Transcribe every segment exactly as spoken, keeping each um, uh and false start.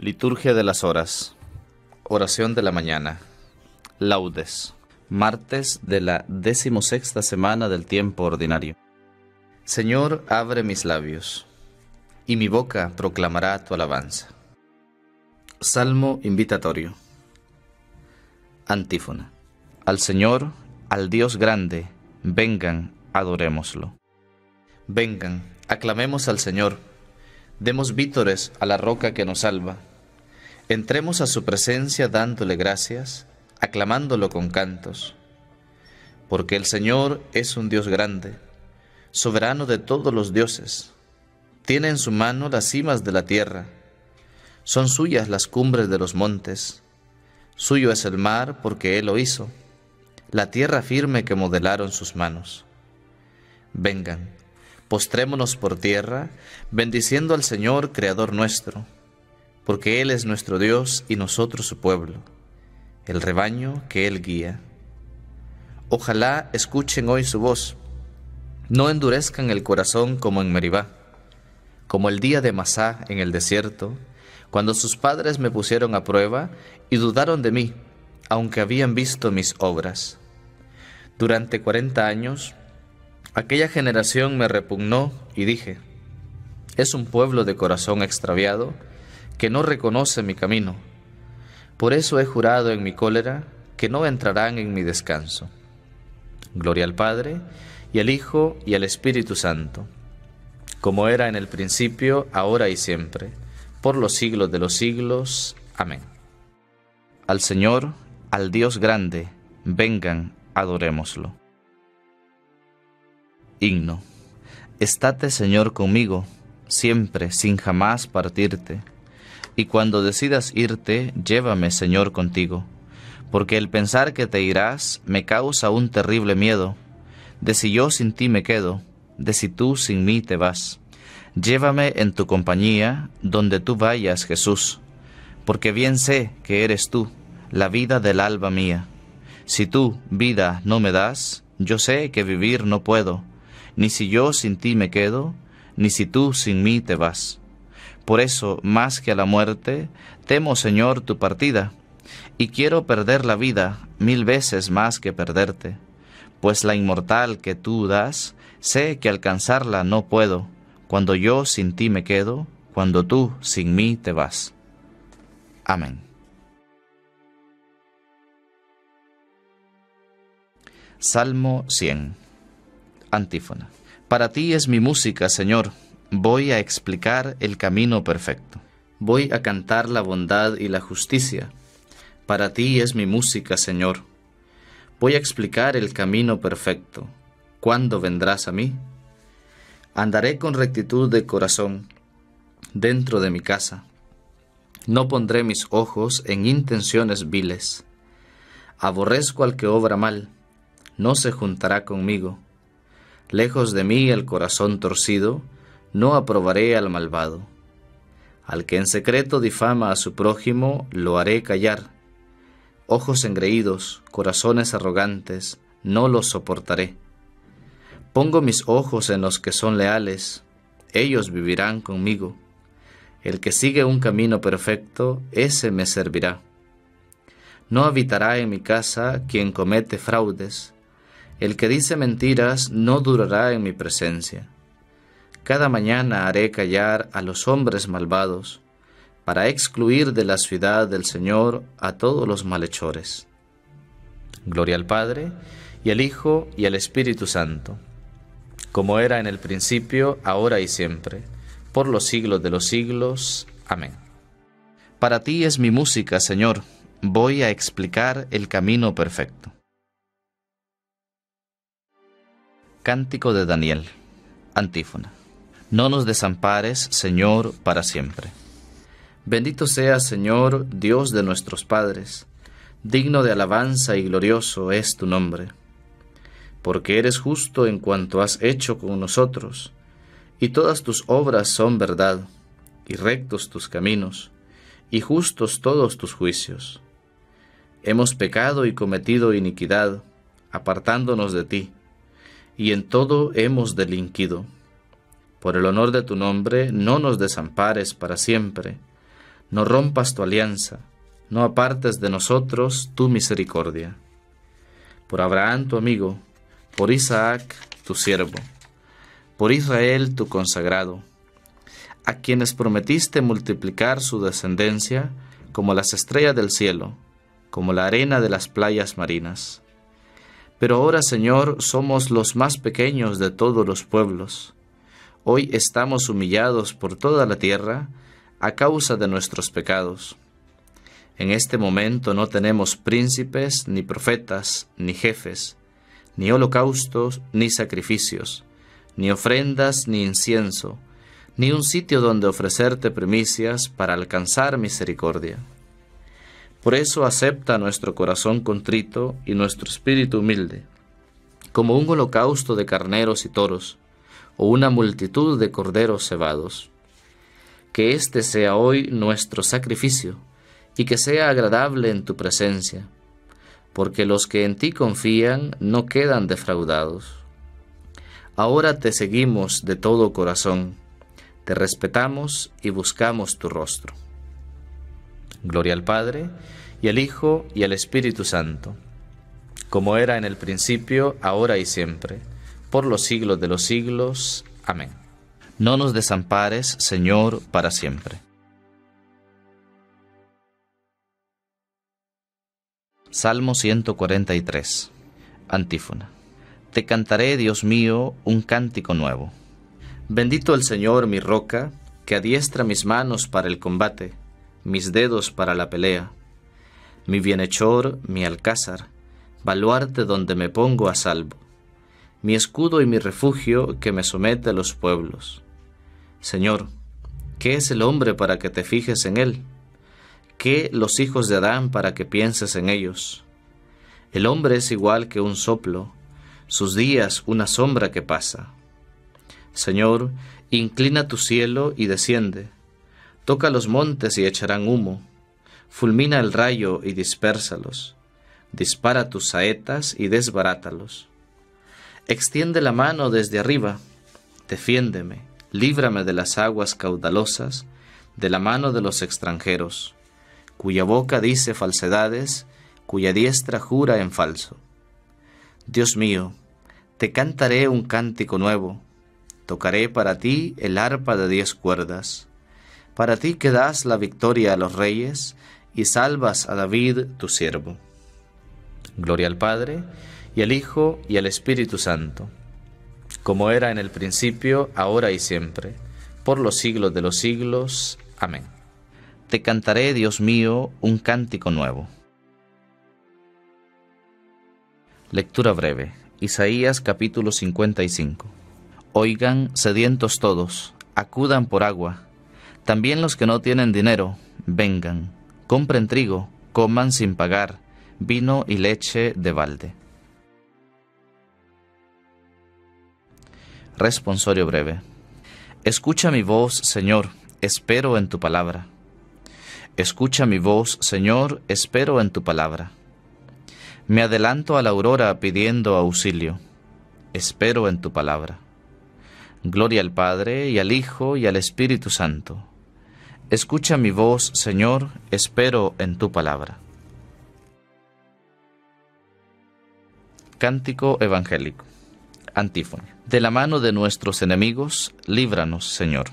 Liturgia de las Horas. Oración de la mañana. Laudes. Martes de la decimosexta semana del tiempo ordinario. Señor, abre mis labios, y mi boca proclamará tu alabanza. Salmo invitatorio. Antífona. Al Señor, al Dios grande, vengan, adorémoslo. Vengan, aclamemos al Señor, demos vítores a la roca que nos salva. Entremos a su presencia dándole gracias, aclamándolo con cantos. Porque el Señor es un Dios grande, soberano de todos los dioses. Tiene en su mano las cimas de la tierra, son suyas las cumbres de los montes. Suyo es el mar porque Él lo hizo, la tierra firme que modelaron sus manos. Vengan, postrémonos por tierra, bendiciendo al Señor, Creador nuestro, porque Él es nuestro Dios y nosotros su pueblo, el rebaño que Él guía. Ojalá escuchen hoy su voz, no endurezcan el corazón como en Meribá, como el día de Masá en el desierto, cuando sus padres me pusieron a prueba y dudaron de mí, aunque habían visto mis obras. Durante cuarenta años, aquella generación me repugnó y dije, es un pueblo de corazón extraviado que no reconoce mi camino. Por eso he jurado en mi cólera que no entrarán en mi descanso. Gloria al Padre, y al Hijo, y al Espíritu Santo, como era en el principio, ahora y siempre, por los siglos de los siglos. Amén. Al Señor, al Dios grande, vengan, adorémoslo. Himno. Estate, Señor, conmigo, siempre, sin jamás partirte. Y cuando decidas irte, llévame, Señor, contigo. Porque el pensar que te irás me causa un terrible miedo, de si yo sin ti me quedo, de si tú sin mí te vas. Llévame en tu compañía, donde tú vayas, Jesús, porque bien sé que eres tú, la vida del alba mía. Si tú, vida, no me das, yo sé que vivir no puedo, ni si yo sin ti me quedo, ni si tú sin mí te vas. Por eso, más que a la muerte, temo, Señor, tu partida, y quiero perder la vida mil veces más que perderte, pues la inmortal que tú das, sé que alcanzarla no puedo, cuando yo sin ti me quedo, cuando tú sin mí te vas. Amén. Salmo cien. Antífona. Para ti es mi música, Señor, voy a explicar el camino perfecto. Voy a cantar la bondad y la justicia. Para ti es mi música, Señor. Voy a explicar el camino perfecto. ¿Cuándo vendrás a mí? Andaré con rectitud de corazón dentro de mi casa. No pondré mis ojos en intenciones viles. Aborrezco al que obra mal, no se juntará conmigo. Lejos de mí el corazón torcido, no aprobaré al malvado. Al que en secreto difama a su prójimo, lo haré callar. Ojos engreídos, corazones arrogantes, no los soportaré. Pongo mis ojos en los que son leales, ellos vivirán conmigo. El que sigue un camino perfecto, ese me servirá. No habitará en mi casa quien comete fraudes. El que dice mentiras no durará en mi presencia. Cada mañana haré callar a los hombres malvados, para excluir de la ciudad del Señor a todos los malhechores. Gloria al Padre, y al Hijo, y al Espíritu Santo, como era en el principio, ahora y siempre, por los siglos de los siglos. Amén. Para ti es mi música, Señor, voy a explicar el camino perfecto. Cántico de Daniel. Antífona. No nos desampares, Señor, para siempre. Bendito seas, Señor, Dios de nuestros padres, digno de alabanza y glorioso es tu nombre. Porque eres justo en cuanto has hecho con nosotros, y todas tus obras son verdad, y rectos tus caminos, y justos todos tus juicios. Hemos pecado y cometido iniquidad, apartándonos de ti, y en todo hemos delinquido. Por el honor de tu nombre, no nos desampares para siempre. No rompas tu alianza, no apartes de nosotros tu misericordia. Por Abraham tu amigo, por Isaac tu siervo, por Israel tu consagrado, a quienes prometiste multiplicar su descendencia como las estrellas del cielo, como la arena de las playas marinas. Pero ahora, Señor, somos los más pequeños de todos los pueblos. Hoy estamos humillados por toda la tierra a causa de nuestros pecados. En este momento no tenemos príncipes, ni profetas, ni jefes, ni holocaustos, ni sacrificios, ni ofrendas, ni incienso, ni un sitio donde ofrecerte primicias para alcanzar misericordia. Por eso acepta nuestro corazón contrito y nuestro espíritu humilde, como un holocausto de carneros y toros, o una multitud de corderos cebados. Que este sea hoy nuestro sacrificio, y que sea agradable en tu presencia, porque los que en ti confían no quedan defraudados. Ahora te seguimos de todo corazón, te respetamos y buscamos tu rostro. Gloria al Padre, y al Hijo, y al Espíritu Santo, como era en el principio, ahora y siempre, por los siglos de los siglos. Amén. No nos desampares, Señor, para siempre. Salmo ciento cuarenta y tres. Antífona. Te cantaré, Dios mío, un cántico nuevo. Bendito el Señor, mi roca, que adiestra mis manos para el combate, mis dedos para la pelea. Mi bienhechor, mi alcázar, baluarte donde me pongo a salvo. Mi escudo y mi refugio que me somete a los pueblos. Señor, ¿qué es el hombre para que te fijes en él? ¿Qué los hijos de Adán para que pienses en ellos? El hombre es igual que un soplo, sus días una sombra que pasa. Señor, inclina tu cielo y desciende. Toca los montes y echarán humo. Fulmina el rayo y dispérsalos. Dispara tus saetas y desbarátalos. Extiende la mano desde arriba. Defiéndeme, líbrame de las aguas caudalosas, de la mano de los extranjeros, cuya boca dice falsedades, cuya diestra jura en falso. Dios mío, te cantaré un cántico nuevo, tocaré para ti el arpa de diez cuerdas, para ti que das la victoria a los reyes y salvas a David tu siervo. Gloria al Padre, y al Hijo, y al Espíritu Santo, como era en el principio, ahora y siempre, por los siglos de los siglos. Amén. Te cantaré, Dios mío, un cántico nuevo. Lectura breve. Isaías capítulo cincuenta y cinco. Oigan, sedientos todos, acudan por agua. También los que no tienen dinero, vengan. Compren trigo, coman sin pagar, vino y leche de balde. Responsorio breve. Escucha mi voz, Señor, espero en tu palabra. Escucha mi voz, Señor, espero en tu palabra. Me adelanto a la aurora pidiendo auxilio. Espero en tu palabra. Gloria al Padre, y al Hijo, y al Espíritu Santo. Escucha mi voz, Señor, espero en tu palabra. Cántico evangélico. Antífona. De la mano de nuestros enemigos, líbranos, Señor.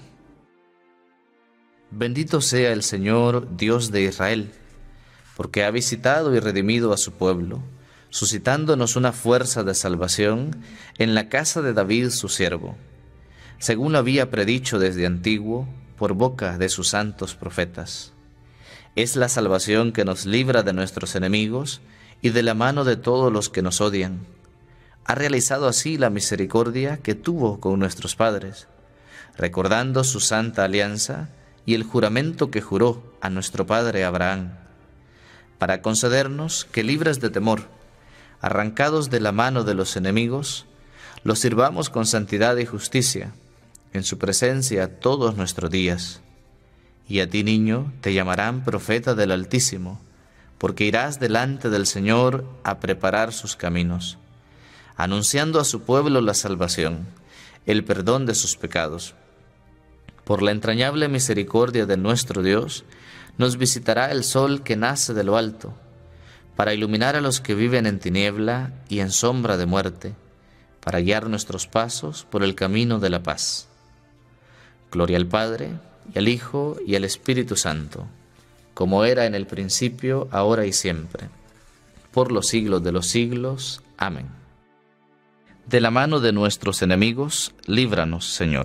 Bendito sea el Señor, Dios de Israel, porque ha visitado y redimido a su pueblo, suscitándonos una fuerza de salvación en la casa de David su siervo, según lo había predicho desde antiguo por boca de sus santos profetas. Es la salvación que nos libra de nuestros enemigos y de la mano de todos los que nos odian. Ha realizado así la misericordia que tuvo con nuestros padres, recordando su santa alianza y el juramento que juró a nuestro padre Abraham, para concedernos que, libres de temor, arrancados de la mano de los enemigos, los sirvamos con santidad y justicia, en su presencia todos nuestros días. Y a ti, niño, te llamarán profeta del Altísimo, porque irás delante del Señor a preparar sus caminos, anunciando a su pueblo la salvación, el perdón de sus pecados, Por la entrañable misericordia de nuestro Dios, nos visitará el sol que nace de lo alto, para iluminar a los que viven en tiniebla y en sombra de muerte, para guiar nuestros pasos por el camino de la paz. Gloria al Padre, y al Hijo, y al Espíritu Santo, como era en el principio, ahora y siempre, por los siglos de los siglos. Amén. De la mano de nuestros enemigos, líbranos, Señor.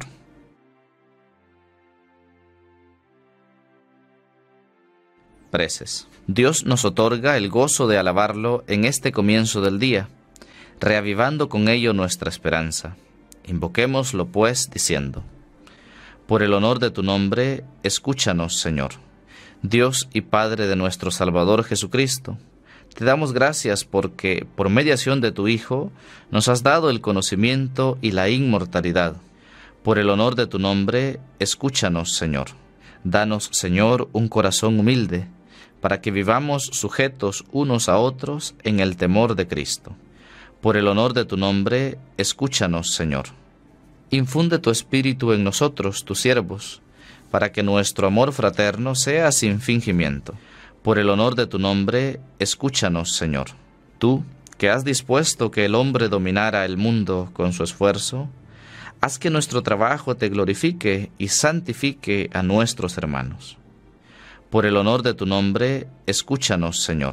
Preces. Dios nos otorga el gozo de alabarlo en este comienzo del día, reavivando con ello nuestra esperanza. Invoquémoslo, pues, diciendo: por el honor de tu nombre, escúchanos, Señor. Dios y Padre de nuestro Salvador Jesucristo, te damos gracias porque, por mediación de tu Hijo, nos has dado el conocimiento y la inmortalidad. Por el honor de tu nombre, escúchanos, Señor. Danos, Señor, un corazón humilde, para que vivamos sujetos unos a otros en el temor de Cristo. Por el honor de tu nombre, escúchanos, Señor. Infunde tu espíritu en nosotros, tus siervos, para que nuestro amor fraterno sea sin fingimiento. Por el honor de tu nombre, escúchanos, Señor. Tú, que has dispuesto que el hombre dominara el mundo con su esfuerzo, haz que nuestro trabajo te glorifique y santifique a nuestros hermanos. Por el honor de tu nombre, escúchanos, Señor.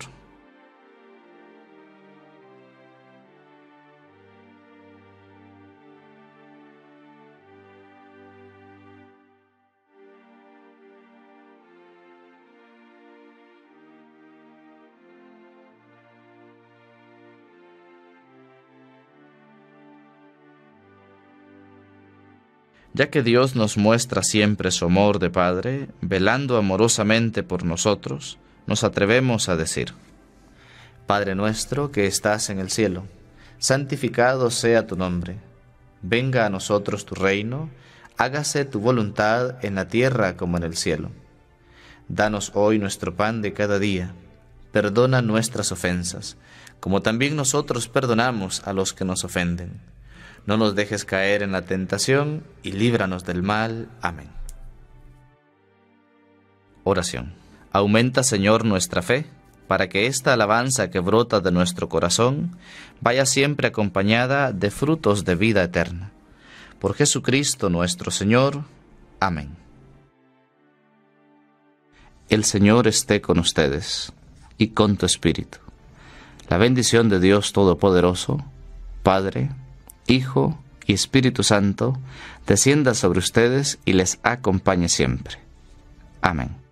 Ya que Dios nos muestra siempre su amor de Padre, velando amorosamente por nosotros, nos atrevemos a decir: Padre nuestro que estás en el cielo, santificado sea tu nombre. Venga a nosotros tu reino, hágase tu voluntad en la tierra como en el cielo. Danos hoy nuestro pan de cada día. Perdona nuestras ofensas, como también nosotros perdonamos a los que nos ofenden. No nos dejes caer en la tentación, y líbranos del mal. Amén. Oración. Aumenta, Señor, nuestra fe, para que esta alabanza que brota de nuestro corazón vaya siempre acompañada de frutos de vida eterna. Por Jesucristo nuestro Señor. Amén. El Señor esté con ustedes, y con tu espíritu. La bendición de Dios Todopoderoso, Padre, Hijo y Espíritu Santo, descienda sobre ustedes y les acompañe siempre. Amén.